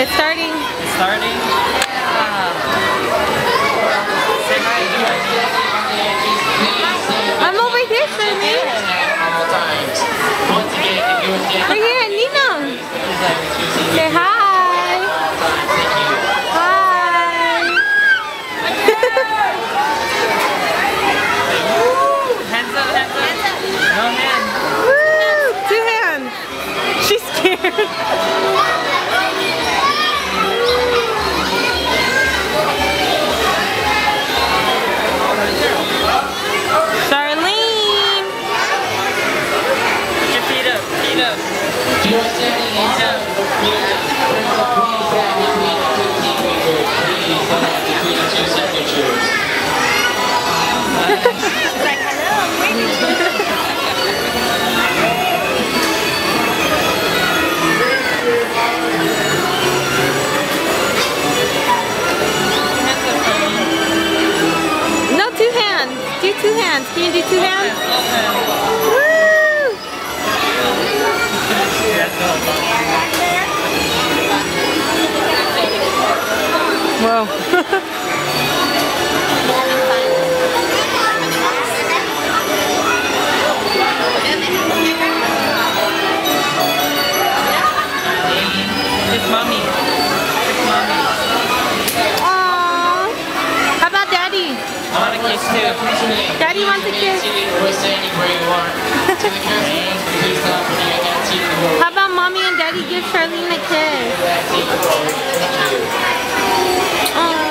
It's starting. It's starting. Say hi. I'm over here, Charlene. Right here, Nina. Say hi. Hi. Hands up, hands up. No hands. Woo! 2 hands. She's scared. Charlene. Put your feet up, feet up. You're standing in between the two signatures. She's like, hello, I'm waiting. No, 2 hands. Do 2 hands. Can you do 2 hands? Woo! Whoa. It's mommy. It's mommy. Aww. How about Daddy? I want a kiss too. Daddy wants a kiss. We're standing where you are. To the camera, please stop putting your hands to the wall. How about Mommy and Daddy give Charlene a kiss? Thank you. Aww.